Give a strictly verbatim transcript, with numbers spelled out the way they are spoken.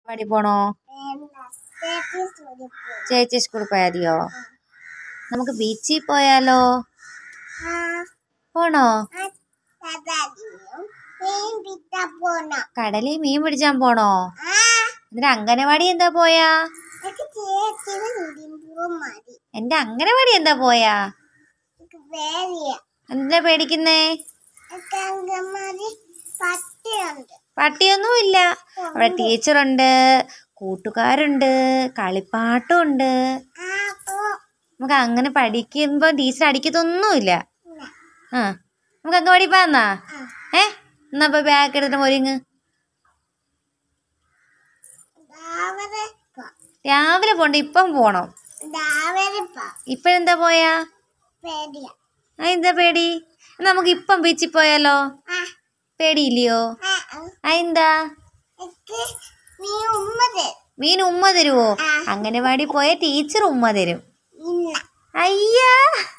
വാടി പോണോ? ചേച്ചി സ്കൂളിൽ പോയാ മതിയോ? നമുക്ക് ബീച്ചിൽ പോയാലോ? പോണോ? കടലിൽ മീൻ പിടിച്ചാൻ പോണോ? എന്നിട്ട് അംഗനവാടി എന്താ പോയാ? എന്റെ അംഗനവാടി എന്താ പോയാ? എന്താ പേടിക്കുന്നേ? പട്ടിയൊന്നും ഇല്ല. അവിടെ ടീച്ചറുണ്ട്, കൂട്ടുകാരുണ്ട്, കളിപ്പാട്ടം ഉണ്ട്. നമുക്ക് അങ്ങനെ പഠിക്കുമ്പോ ടീച്ചർ അടിക്കത്തൊന്നുമില്ല. ആ നമുക്ക് അംഗൻവാടി പോന്നാ? ഏ എന്നാ ഇപ്പൊ ബാഗ് എടുത്തിട്ട് ഒരുങ്ങ്. രാവിലെ പോണ്ട, ഇപ്പം പോണം. ഇപ്പഴെന്താ പോയാ? എന്താ പേടി? നമുക്ക് ഇപ്പം ബീച്ചിൽ പോയാലോ? പേടിയില്ലയോ? അതെന്താ? മീൻ ഉമ്മ തരുവോ? അംഗനവാടി പോയ ടീച്ചർ ഉമ്മ തരും. അയ്യാ.